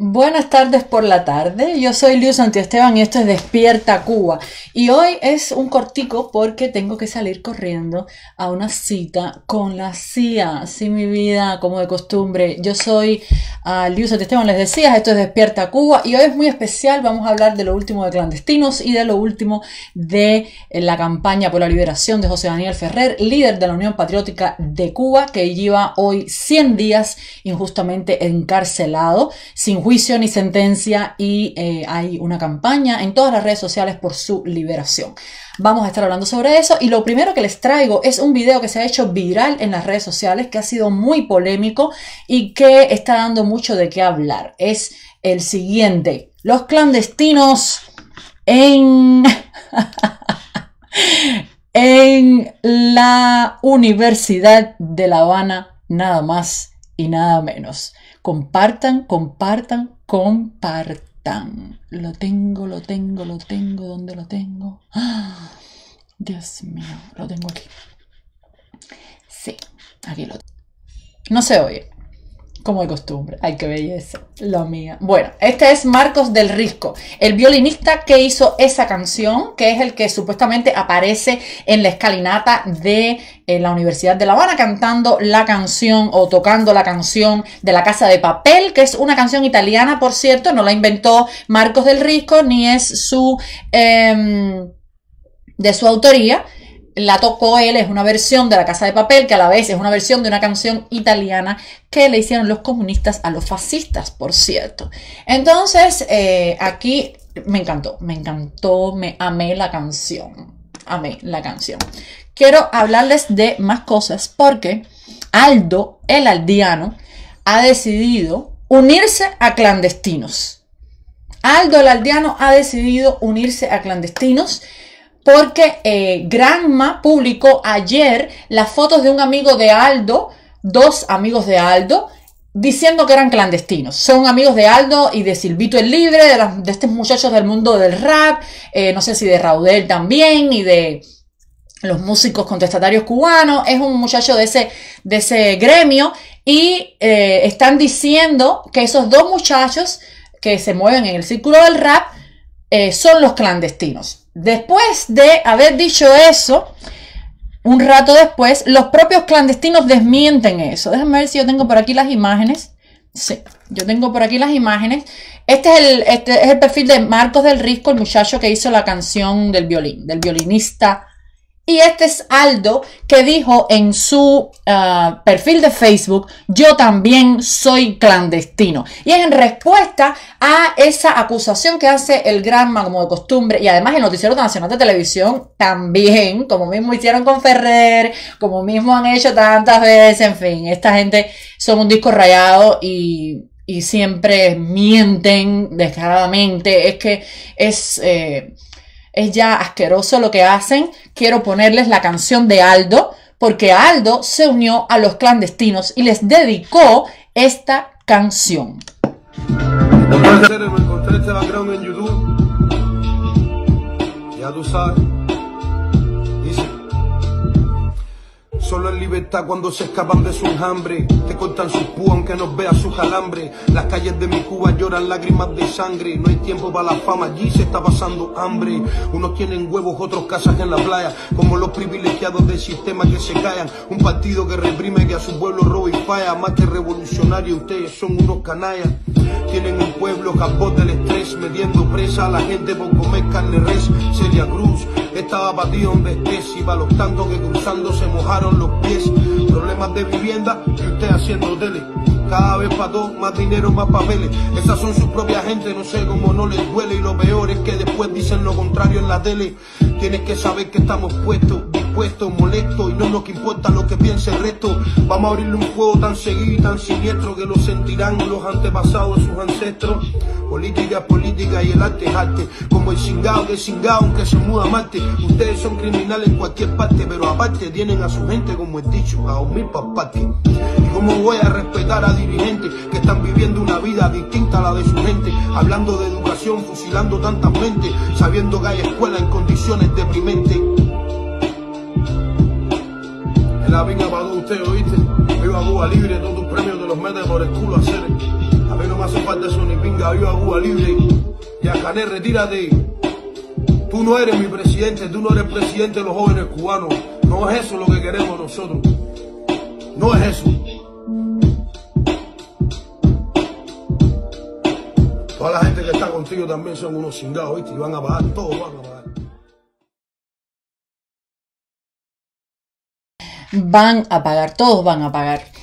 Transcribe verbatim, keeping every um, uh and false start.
Buenas tardes por la tarde, yo soy Liu Santiesteban y esto es Despierta Cuba. Y hoy es un cortico porque tengo que salir corriendo a una cita con la C I A. Sí, mi vida, como de costumbre. Yo soy uh, Liu Santiesteban, les decía, esto es Despierta Cuba. Y hoy es muy especial, vamos a hablar de lo último de Clandestinos y de lo último de la campaña por la liberación de José Daniel Ferrer, líder de la Unión Patriótica de Cuba, que lleva hoy cien días injustamente encarcelado, sin juicio ni sentencia, y eh, hay una campaña en todas las redes sociales por su liberación. Vamos a estar hablando sobre eso y lo primero que les traigo es un video que se ha hecho viral en las redes sociales, que ha sido muy polémico y que está dando mucho de qué hablar. Es el siguiente: los clandestinos en, en la Universidad de La Habana, nada más y nada menos. Compartan, compartan, compartan. Lo tengo, lo tengo, lo tengo. ¿Dónde lo tengo? ¡Ah! Dios mío, lo tengo aquí. Sí, aquí lo tengo. No se oye, como de costumbre. Ay, qué belleza, lo mía. Bueno, este es Marcos del Risco, el violinista que hizo esa canción, que es el que supuestamente aparece en la escalinata de eh, la Universidad de La Habana, cantando la canción o tocando la canción de La Casa de Papel, que es una canción italiana, por cierto. No la inventó Marcos del Risco, ni es su eh, de su autoría. La tocó él, es una versión de La Casa de Papel, que a la vez es una versión de una canción italiana que le hicieron los comunistas a los fascistas, por cierto. Entonces, eh, aquí me encantó, me encantó, me amé la canción, amé la canción. Quiero hablarles de más cosas porque Aldo, el aldeano, ha decidido unirse a Clandestinos. Aldo, el aldeano, ha decidido unirse a Clandestinos porque eh, Granma publicó ayer las fotos de un amigo de Aldo, dos amigos de Aldo, diciendo que eran clandestinos. Son amigos de Aldo y de Silvito el Libre, de, las, de estos muchachos del mundo del rap, eh, no sé si de Raudel también, y de los músicos contestatarios cubanos. Es un muchacho de ese, de ese gremio, y eh, están diciendo que esos dos muchachos que se mueven en el círculo del rap eh, son los clandestinos. Después de haber dicho eso, un rato después, los propios clandestinos desmienten eso. Déjenme ver si yo tengo por aquí las imágenes. Sí, yo tengo por aquí las imágenes. Este es el, este es el perfil de Marcos del Risco, el muchacho que hizo la canción del violín, del violinista. Y este es Aldo, que dijo en su uh, perfil de Facebook: yo también soy clandestino. Y es en respuesta a esa acusación que hace el Granma, como de costumbre, y además el Noticiero Nacional de Televisión también, como mismo hicieron con Ferrer, como mismo han hecho tantas veces. En fin, esta gente son un disco rayado y, y siempre mienten descaradamente. Es que es... Eh, Es ya asqueroso lo que hacen. Quiero ponerles la canción de Aldo, porque Aldo se unió a los clandestinos y les dedicó esta canción. Me encontré este background en YouTube. Ya tú sabes. Dice: solo en libertad cuando se escapan de su enjambre. Te cortan sus púas aunque nos vea su calambre. Las calles de mi Cuba lloran lágrimas de sangre. No hay tiempo para la fama, allí se está pasando hambre. Unos tienen huevos, otros casas en la playa, como los privilegiados del sistema que se callan. Un partido que reprime, que a su pueblo roba y falla. Más que revolucionario, ustedes son unos canallas. Tienen un pueblo capaz del estrés, metiendo presa a la gente por comer carne res. Celia Cruz estaba para ti donde estés, y para los tantos que cruzando se mojaron los pies. Problemas de vivienda y usted haciendo tele. Cada vez para todo, más dinero, más papeles. Esas son sus propias gente, no sé cómo no les duele. Y lo peor es que después dicen lo contrario en la tele. Tienes que saber que estamos puestos, dispuestos, molestos, y no nos importa lo que piense el resto. Vamos a abrirle un fuego tan seguido y tan siniestro que lo sentirán los antepasados de sus ancestros. Política es política y el arte es arte. Como el cingao que es cingao aunque se muda a Marte. Ustedes son criminales en cualquier parte, pero aparte tienen a su gente, como he dicho, a dormir pa' parque. Y cómo voy a respetar a dirigentes que están viviendo una vida distinta a la de su gente, hablando de educación, fusilando tantas mentes, sabiendo que hay escuela en condiciones deprimentes. En la vinga para todos ustedes, ¿oíste? Viva Cuba libre, todos tus premios te los metes por el culo a hacer. A mí no me hace falta eso ni pinga. Venga, yo a Cuba libre. Y a Canel, retírate. Tú no eres mi presidente, tú no eres presidente de los jóvenes cubanos. No es eso lo que queremos nosotros. No es eso. Toda la gente que está contigo también son unos cingados, ¿viste? Y van a pagar, todos van a pagar. Van a pagar, todos van a pagar.